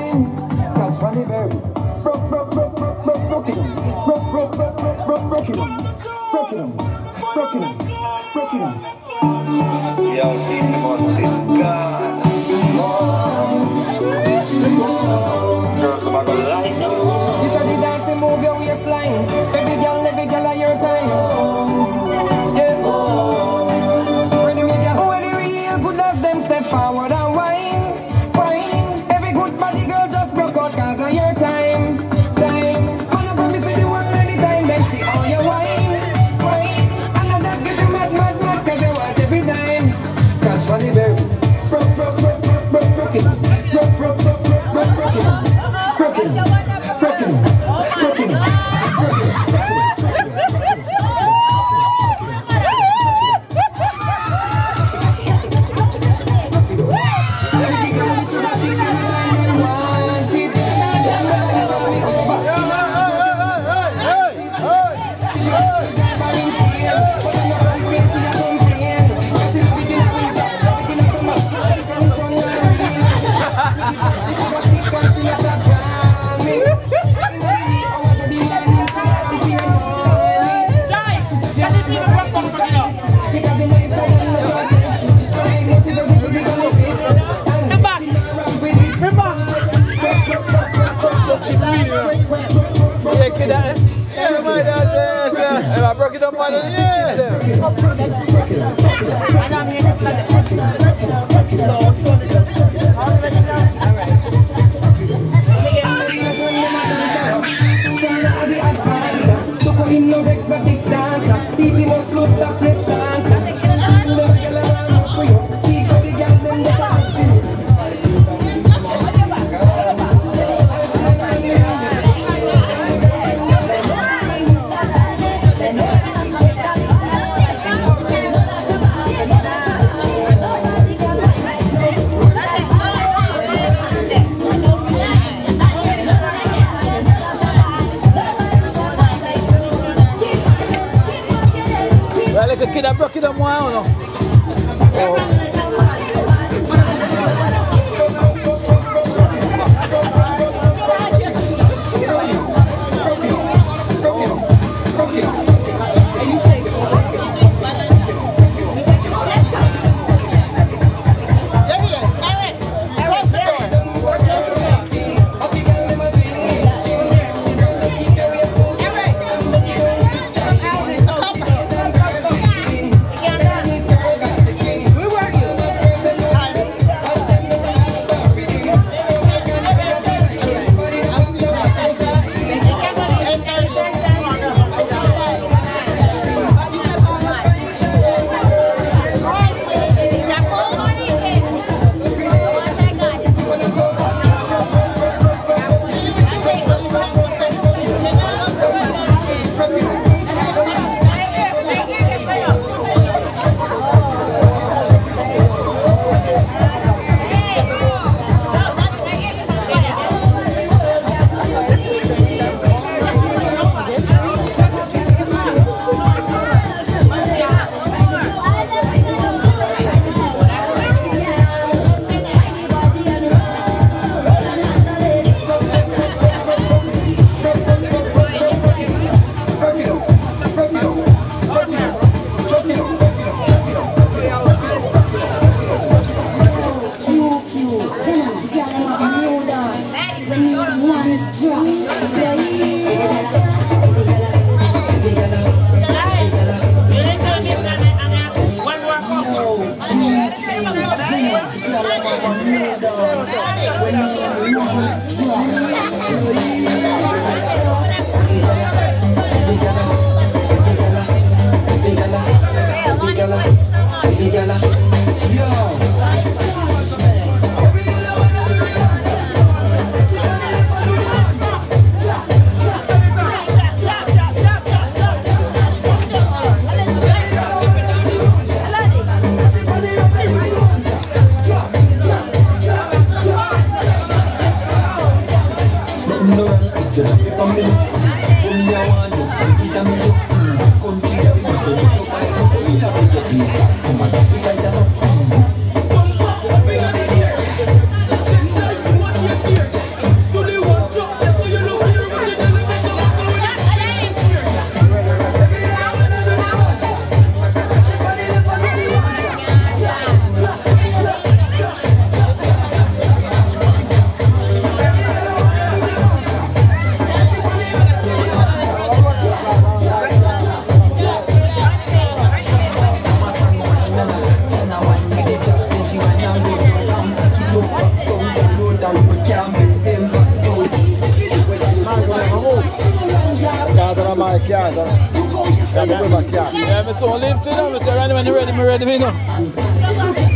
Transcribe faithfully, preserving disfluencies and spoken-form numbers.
wine. Catch funny baby. Broke, broke, broke, broke, broke, broke it on. Broke, broke, broke, broke, broke, broke it on. Broke it on. Broke it on. Broke it on. Yo, T-Money, God. Girls, I'm gonna like you. This is the dancing move your waistline. Every girl, every girl at your time. Yeah. When you make your when you real good as them step forward and wine, wine. Every good body girl just broke out cause of your time, time. Man, I promise you the world anytime them see all your wine, wine. And I just get you mad, mad, mad cause you want every time. Catch funny baby. Broke, broke, broke, broke, broke, broke it. Broke, broke, broke, broke, broke, broke it. Broke it. Broke it. Broke it. I broke it up on the yeah. Le kid a broke it up moi ou non? Oh. I can't. Yeah, I go back, can't. Yeah, I don't live to know. I say, Randy, when you ready, me ready, me know.